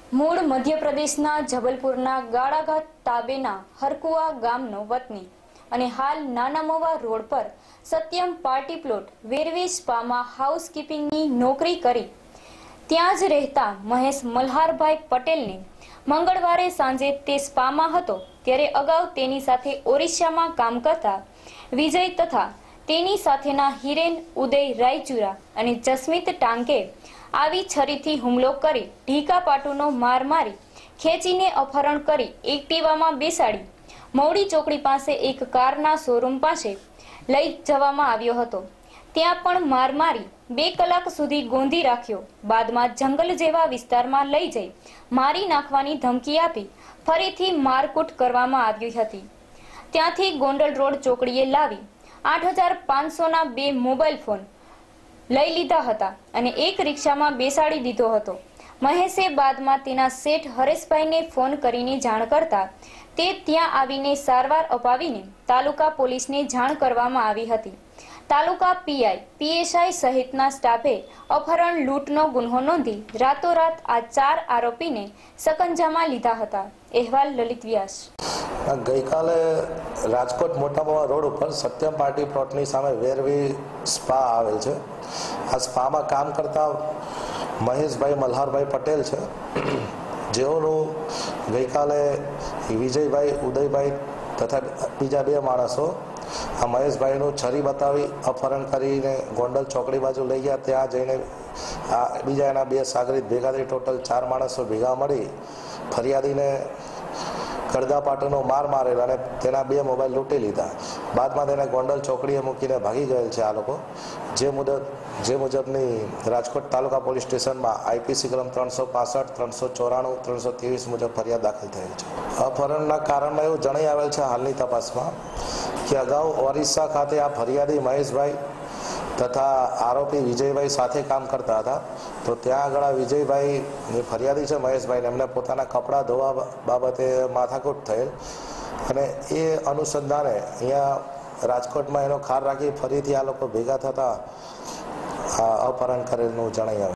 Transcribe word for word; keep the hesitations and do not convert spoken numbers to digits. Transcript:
મૂળ મધ્યપ્રદેશના જબલપુરના ગાળાઘાટ તાબેના હરકુવા ગામનો વતની અને હાલ નાનામવા રોડ પર સત્યમ પાર્ટી પ્લોટ વેરવે સ્પામાં હાઉસકીપિંગની નોકરી કરી ત્યાં જ રહેતા મહેશ મલ્હારભાઈ પટેલને મંગળવારે સાંજે તે સ્પામાં હતો ત્યારે અગાઉ તેની સાથે ઓરિસ્સામાં કામ કરતા વિજય તથા તેની સાથેના હિરેન ઉદય રાયચુરા અને જસ્મિત ટાંકે આવી છરીથી હુમલો કરી ઢીકા પાટુનો માર મારી ખેંચીને અપહરણ કરી એક્ટિવામાં બેસાડી મૌડી ચોકડી પાસે એક કારના શોરૂમ પાસે લઈ જવામાં આવ્યો હતો। ત્યાં પણ માર મારી બે કલાક સુધી ગોંધી રાખ્યો। બાદમાં જંગલ જેવા વિસ્તારમાં લઈ જઈ મારી નાખવાની ધમકી આપી ફરીથી મારકૂટ કરવામાં આવી હતી। ત્યાંથી ગોંડલ રોડ ચોકડીએ લાવી આઠ હજાર પાંચસોના બે મોબાઈલ ફોન લઈ લીધા હતા અને એક રિક્ષામાં બેસાડી દીધો હતો। મહેશે બાદમાં તેના શેઠ હરેશભાઈને ફોન કરીને જાણ કરતા તે ત્યાં આવીને સારવાર અપાવીને તાલુકા પોલીસને જાણ કરવામાં આવી હતી। તાલુકા પીઆઈ પીએસઆઈ સહિતના સ્ટાફે અપહરણ લૂંટનો ગુન્હો નોંધી રાતોરાત આ ચાર આરોપીને સકંજામાં લીધા હતા। અહેવાલ લલિત વ્યાસ। ગઈકાલે રાજકોટ મોટામવા રોડ ઉપર સત્યમ પાર્ટી પ્લોટની સામે વેરવી સ્પા આવેલ છે। આ સ્પામાં કામ કરતા મહેશભાઈ મલ્હારભાઈ પટેલ છે, જેઓનું ગઈકાલે વિજયભાઈ ઉદયભાઈ તથા બીજા બે માણસો આ મહેશભાઈનું છરી બતાવી અપહરણ કરીને ગોંડલ ચોકડી બાજુ લઈ ગયા। ત્યાં જઈને આ બીજા એના બે સાગરીત ભેગા થઈ ટોટલ ચાર માણસો ભેગા મળી ફરિયાદીને કડદા પાટોનો માર મારેલ અને તેના બે મોબાઈલ લૂંટી લીધા। બાદમાં તેને ગોંડલ ચોકડીએ મૂકીને ભાગી ગયેલ છે આ લોકો। જે મુજબ જે મુજબની રાજકોટ તાલુકા પોલીસ સ્ટેશનમાં આઈપીસી ક્રમ ત્રણસો પાસઠ ત્રણસો ચોરાણું ત્રણસો ત્રેવીસ મુજબ ફરિયાદ દાખલ થયેલ છે। અપહરણના કારણમાં એવું જણાઈ આવેલ છે હાલની તપાસમાં કે અગાઉ ઓરિસ્સા ખાતે આ ફરિયાદી મહેશભાઈ તથા આરોપી વિજયભાઈ સાથે કામ કરતા હતા। તો ત્યાં આગળ આ વિજયભાઈ ફરિયાદી છે મહેશભાઈને એમને પોતાના કપડાં ધોવા બાબતે માથાકૂટ થયેલ અને એ અનુસંધાને અહીંયા રાજકોટમાં એનો ખાર રાખી ફરીથી આ લોકો ભેગા થતા આ અપહરણ કરેલનું જણાઈ આવે।